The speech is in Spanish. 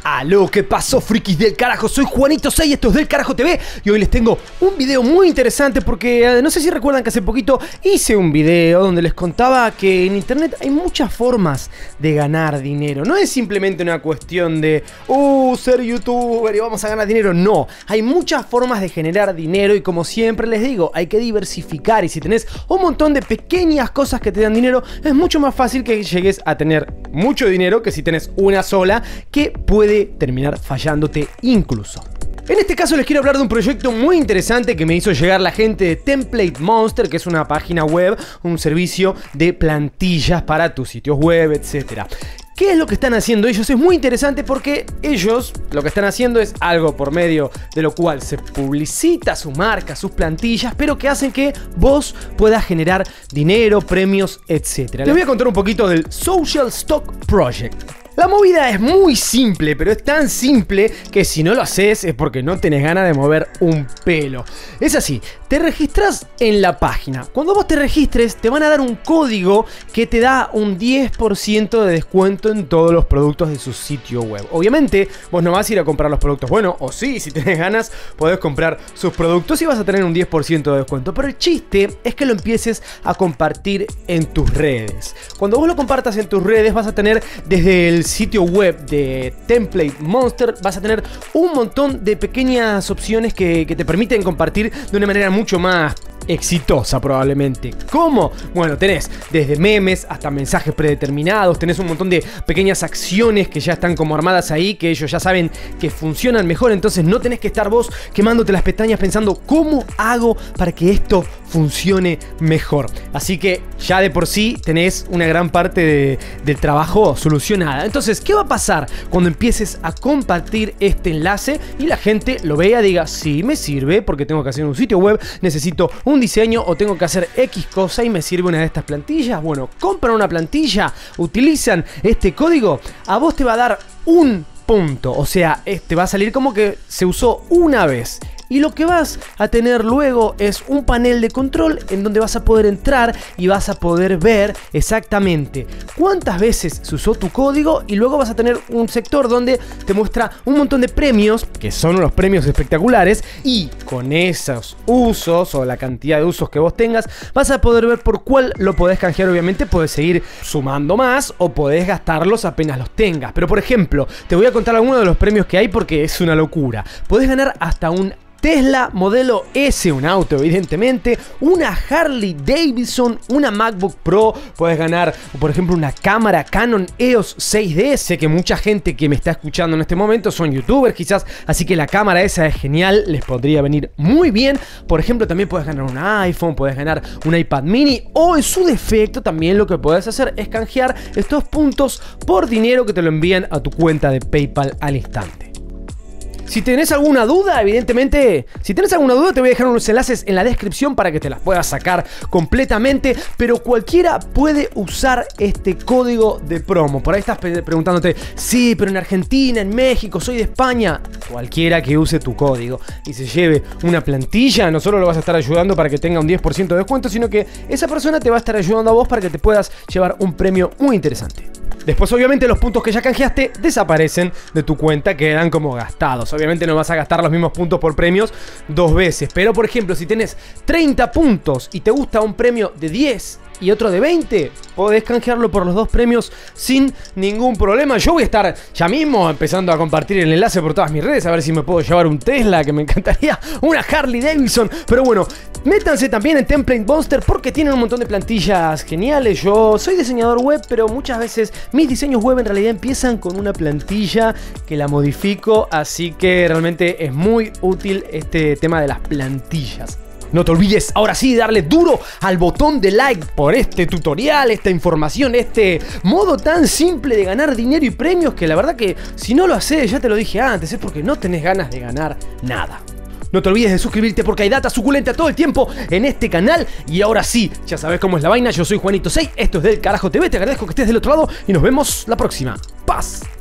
Aló, ¿qué pasó, frikis del carajo? Soy Juanito6, esto es Del Carajo TV y hoy les tengo un video muy interesante porque no sé si recuerdan que hace poquito hice un video donde les contaba que en internet hay muchas formas de ganar dinero. No es simplemente una cuestión de ser youtuber y vamos a ganar dinero. No, hay muchas formas de generar dinero y como siempre les digo, hay que diversificar, y si tenés un montón de pequeñas cosas que te dan dinero, es mucho más fácil que llegues a tener mucho dinero que si tenés una sola que puede terminar fallándote incluso. En este caso les quiero hablar de un proyecto muy interesante que me hizo llegar la gente de Template Monster, que es una página web, un servicio de plantillas para tus sitios web, etc. ¿Qué es lo que están haciendo ellos? Es muy interesante porque ellos lo que están haciendo es algo por medio de lo cual se publicita su marca, sus plantillas, pero que hacen que vos puedas generar dinero, premios, etc. Les voy a contar un poquito del Social Stock Project. La movida es muy simple, pero es tan simple que si no lo haces es porque no tenés ganas de mover un pelo. Es así, te registras en la página. Cuando vos te registres te van a dar un código que te da un 10% de descuento en todos los productos de su sitio web. Obviamente vos no vas a ir a comprar los productos, bueno, o sí, si tenés ganas podés comprar sus productos y vas a tener un 10% de descuento. Pero el chiste es que lo empieces a compartir en tus redes. Cuando vos lo compartas en tus redes vas a tener desde el sitio web de Template Monster, vas a tener un montón de pequeñas opciones que te permiten compartir de una manera mucho más exitosa probablemente. ¿Cómo? Bueno, tenés desde memes hasta mensajes predeterminados, tenés un montón de pequeñas acciones que ya están como armadas ahí, que ellos ya saben que funcionan mejor, entonces no tenés que estar vos quemándote las pestañas pensando ¿cómo hago para que esto funcione mejor? Así que ya de por sí tenés una gran parte del trabajo solucionada. Entonces, ¿qué va a pasar cuando empieces a compartir este enlace y la gente lo vea, diga, sí, me sirve porque tengo que hacer un sitio web, necesito un diseño o tengo que hacer X cosa y me sirve una de estas plantillas? Bueno, compran una plantilla, utilizan este código, a vos te va a dar un punto, o sea, te va a salir como que se usó una vez. Y lo que vas a tener luego es un panel de control en donde vas a poder entrar y vas a poder ver exactamente cuántas veces se usó tu código, y luego vas a tener un sector donde te muestra un montón de premios, que son unos premios espectaculares, y con esos usos o la cantidad de usos que vos tengas vas a poder ver por cuál lo podés canjear. Obviamente podés seguir sumando más o podés gastarlos apenas los tengas, pero por ejemplo te voy a contar algunos de los premios que hay porque es una locura. Podés ganar hasta un Tesla modelo S, un auto evidentemente, una Harley Davidson, una MacBook Pro, puedes ganar por ejemplo una cámara Canon EOS 6D, sé que mucha gente que me está escuchando en este momento son youtubers quizás, así que la cámara esa es genial, les podría venir muy bien. Por ejemplo también puedes ganar un iPhone, puedes ganar un iPad mini, o en su defecto también lo que puedes hacer es canjear estos puntos por dinero que te lo envían a tu cuenta de PayPal al instante. Si tenés alguna duda, evidentemente, te voy a dejar unos enlaces en la descripción para que te las puedas sacar completamente, pero cualquiera puede usar este código de promo. Por ahí estás preguntándote, sí, pero en Argentina, en México, soy de España. Cualquiera que use tu código y se lleve una plantilla, no solo lo vas a estar ayudando para que tenga un 10% de descuento, sino que esa persona te va a estar ayudando a vos para que te puedas llevar un premio muy interesante. Después obviamente los puntos que ya canjeaste desaparecen de tu cuenta, quedan como gastados. Obviamente no vas a gastar los mismos puntos por premios dos veces, pero por ejemplo si tenés 30 puntos y te gusta un premio de 10 y otro de 20, podés canjearlo por los dos premios sin ningún problema. Yo voy a estar ya mismo empezando a compartir el enlace por todas mis redes, a ver si me puedo llevar un Tesla, que me encantaría, una Harley Davidson. Pero bueno, métanse también en Template Monster porque tienen un montón de plantillas geniales. Yo soy diseñador web, pero muchas veces mis diseños web en realidad empiezan con una plantilla que la modifico, así que realmente es muy útil este tema de las plantillas. No te olvides, ahora sí, darle duro al botón de like por este tutorial, esta información, este modo tan simple de ganar dinero y premios, que la verdad que si no lo haces, ya te lo dije antes, es porque no tenés ganas de ganar nada. No te olvides de suscribirte porque hay data suculenta todo el tiempo en este canal. Y ahora sí, ya sabes cómo es la vaina, yo soy Juanito6, esto es Del Carajo TV, te agradezco que estés del otro lado y nos vemos la próxima. ¡Paz!